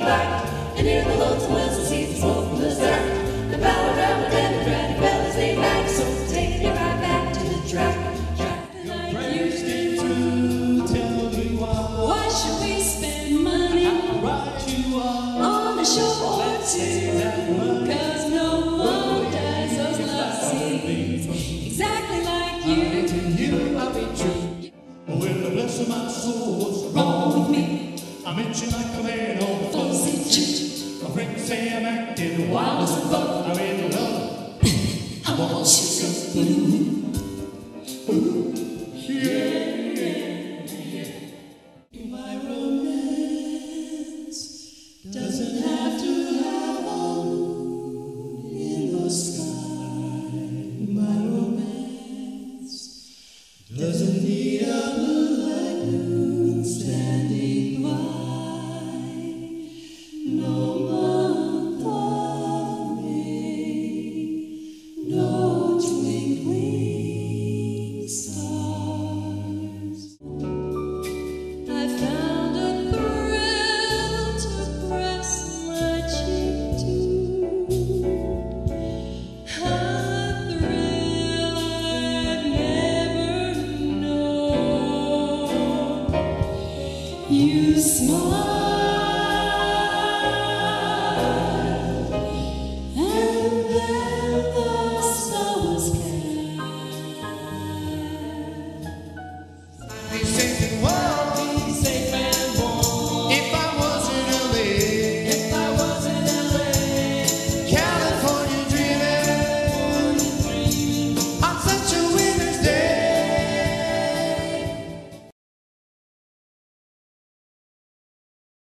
light, and hear the lonesome whistle, see the smoke from the start. The power around the Democratic fellas they back, so take me right back to the track. Like you stay true, tell me why should we spend money on a show or two? Cause no one does those love scenes exactly like you. To you I'll be true. Well, the bless of my soul, what's wrong with me? I met you like a man on the phone. My friends say I'm acting wild as a buck. I'm in love. I'm all shook up. Ooh, yeah.